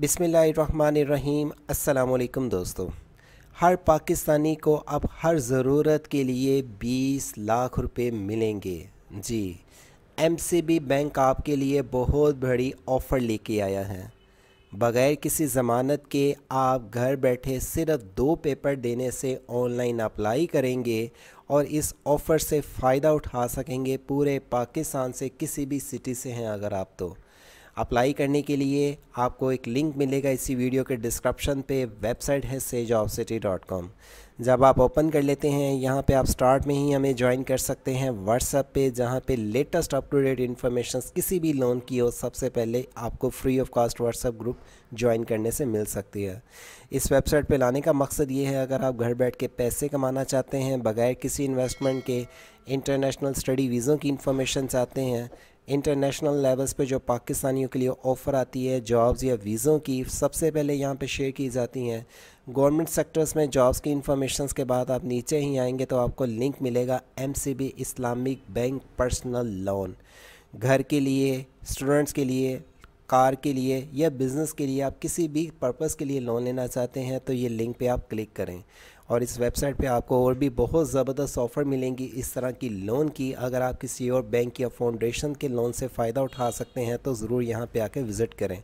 बिस्मिल्लाहिर्रहमानिर्रहीम। अस्सलामुअलैकुम दोस्तों। हर पाकिस्तानी को अब हर ज़रूरत के लिए 20 लाख रुपए मिलेंगे। जी, एमसीबी बैंक आपके लिए बहुत बड़ी ऑफ़र लेके आया है। बग़ैर किसी ज़मानत के आप घर बैठे सिर्फ 2 पेपर देने से ऑनलाइन अप्लाई करेंगे और इस ऑफ़र से फ़ायदा उठा सकेंगे पूरे पाकिस्तान से, किसी भी सिटी से हैं अगर आप। तो अप्लाई करने के लिए आपको एक लिंक मिलेगा इसी वीडियो के डिस्क्रिप्शन पे। वेबसाइट है sejobcity.com। जब आप ओपन कर लेते हैं यहाँ पे आप स्टार्ट में ही हमें ज्वाइन कर सकते हैं व्हाट्सएप पे, जहाँ पे latest up to date information किसी भी लोन की हो सबसे पहले आपको free of cost WhatsApp group join करने से मिल सकती है। इस वेबसाइट पे लाने का मकसद ये है, अगर आप घर बैठ के पैसे कमाना चाहते हैं बगैर किसी इन्वेस्टमेंट के, इंटरनेशनल स्टडी वीज़ों की इन्फॉर्मेशन चाहते हैं, इंटरनेशनल लेवल्स पे जो पाकिस्तानियों के लिए ऑफ़र आती है जॉब्स या वीज़ों की, सबसे पहले यहाँ पे शेयर की जाती हैं। गवर्नमेंट सेक्टर्स में जॉब्स की इन्फॉर्मेशंस के बाद आप नीचे ही आएंगे तो आपको लिंक मिलेगा MCB Islamic bank personal loan. घर के लिए, स्टूडेंट्स के लिए, कार के लिए या बिज़नेस के लिए, आप किसी भी पर्पज़ के लिए लोन लेना चाहते हैं तो ये लिंक पे आप क्लिक करें और इस वेबसाइट पे आपको और भी बहुत ज़बरदस्त ऑफ़र मिलेंगी इस तरह की लोन की। अगर आप किसी और बैंक या फाउंडेशन के लोन से फ़ायदा उठा सकते हैं तो ज़रूर यहाँ पे आके विज़िट करें।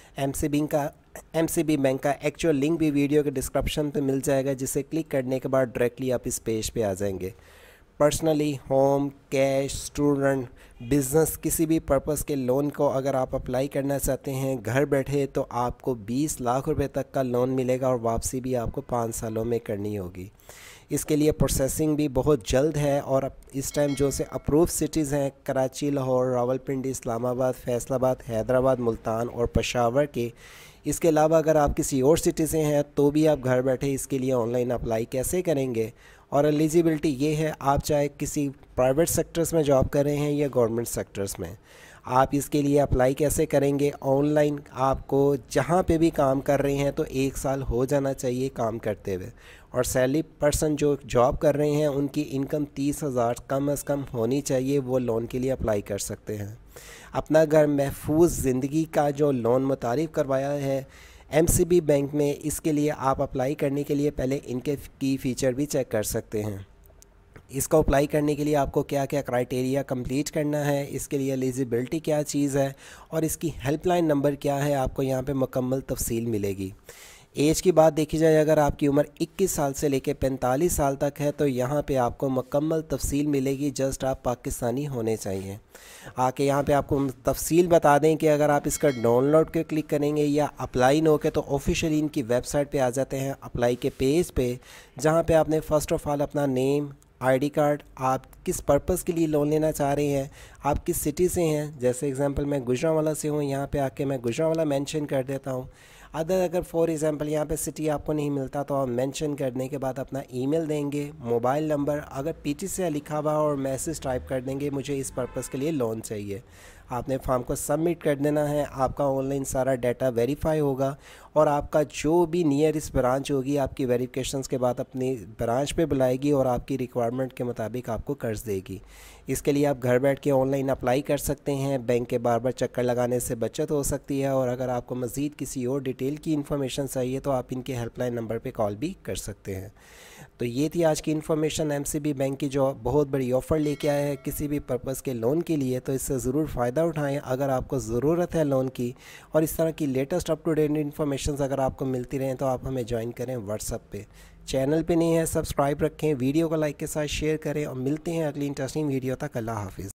MCB बैंक का एक्चुअल लिंक भी वीडियो के डिस्क्रिप्शन पे मिल जाएगा, जिसे क्लिक करने के बाद डायरेक्टली आप इस पेज पे आ जाएंगे। Personally, home, cash, student, business, किसी भी पर्पज़ के लोन को अगर आप अप्लाई करना चाहते हैं घर बैठे तो आपको 20 लाख रुपए तक का लोन मिलेगा और वापसी भी आपको 5 सालों में करनी होगी। इसके लिए प्रोसेसिंग भी बहुत जल्द है और इस टाइम जो से अप्रूव सिटीज़ हैं कराची, लाहौर, रावलपिंडी, इस्लामाबाद, फैसलाबाद, हैदराबाद, मुल्तान और पेशावर के। इसके अलावा अगर आप किसी और सिटी से हैं तो भी आप घर बैठे इसके लिए ऑनलाइन अप्लाई कैसे करेंगे, और एलिजिबिलिटी ये है, आप चाहे किसी प्राइवेट सेक्टर्स में जॉब कर रहे हैं या गवर्नमेंट सेक्टर्स में, आप इसके लिए अप्लाई कैसे करेंगे ऑनलाइन। आपको जहाँ पे भी काम कर रहे हैं तो 1 साल हो जाना चाहिए काम करते हुए, और सैलरी पर्सन जो जॉब कर रहे हैं उनकी इनकम 30,000 कम अज़ कम होनी चाहिए, वो लोन के लिए अप्लाई कर सकते हैं। अपना घर महफूज ज़िंदगी का जो लोन मुतारिफ़ करवाया है MCB बैंक में, इसके लिए आप अप्लाई करने के लिए पहले इनके की फ़ीचर भी चेक कर सकते हैं। इसको अप्लाई करने के लिए आपको क्या क्या क्राइटेरिया कंप्लीट करना है, इसके लिए एलिजिबिलिटी क्या चीज़ है और इसकी हेल्पलाइन नंबर क्या है, आपको यहाँ पे मुकम्मल तफसील मिलेगी। एज की बात देखी जाए, अगर आपकी उम्र 21 साल से लेकर 45 साल तक है तो यहाँ पे आपको मुकम्मल तफसील मिलेगी। जस्ट आप पाकिस्तानी होने चाहिए। आके यहाँ पे आपको तफसील बता दें कि अगर आप इसका डाउनलोड के क्लिक करेंगे या अप्लाई नो के तो ऑफिशियली इनकी वेबसाइट पे आ जाते हैं, अप्लाई के पेज पे, जहाँ पे आपने फ़र्स्ट ऑफ़ ऑल अपना नेम, ID कार्ड, आप किस पर्पज़ के लिए लोन लेना चाह रहे हैं, आप किस सिटी से हैं। जैसे एग्जांपल मैं गुजरांवाला से हूँ, यहाँ पे आके मैं गुजरांवाला मेंशन कर देता हूँ। अगर फॉर एग्ज़ाम्पल यहाँ पे सिटी आपको नहीं मिलता तो आप मेंशन करने के बाद अपना ईमेल देंगे, मोबाइल नंबर, अगर PT से लिखा हुआ और मैसेज टाइप कर देंगे मुझे इस पर्पज़ के लिए लोन चाहिए। आपने फॉर्म को सबमिट कर देना है, आपका ऑनलाइन सारा डाटा वेरीफाई होगा और आपका जो भी नियरेस्ट ब्रांच होगी आपकी वेरिफिकेशंस के बाद अपनी ब्रांच पे बुलाएगी और आपकी रिक्वायरमेंट के मुताबिक आपको कर्ज देगी। इसके लिए आप घर बैठ के ऑनलाइन अप्लाई कर सकते हैं। बैंक के बार बार चक्कर लगाने से बचत हो सकती है, और अगर आपको मज़ीद किसी और डिटेल की इन्फॉर्मेशन चाहिए तो आप इनके हेल्पलाइन नंबर पे कॉल भी कर सकते हैं। तो ये थी आज की इन्फॉर्मेशन MCB बैंक की जो बहुत बड़ी ऑफ़र लेके आया है किसी भी पर्पज़ के लोन के लिए, तो इससे ज़रूर फ़ायदा उठाएं अगर आपको ज़रूरत है लोन की। और इस तरह की latest up to date information अगर आपको मिलती रहें तो आप हमें ज्वाइन करें व्हाट्सएप पे। चैनल पे नहीं है सब्सक्राइब रखें, वीडियो को लाइक के साथ शेयर करें और मिलते हैं अगली इंटरेस्टिंग वीडियो तक। अल्लाह हाफिज़।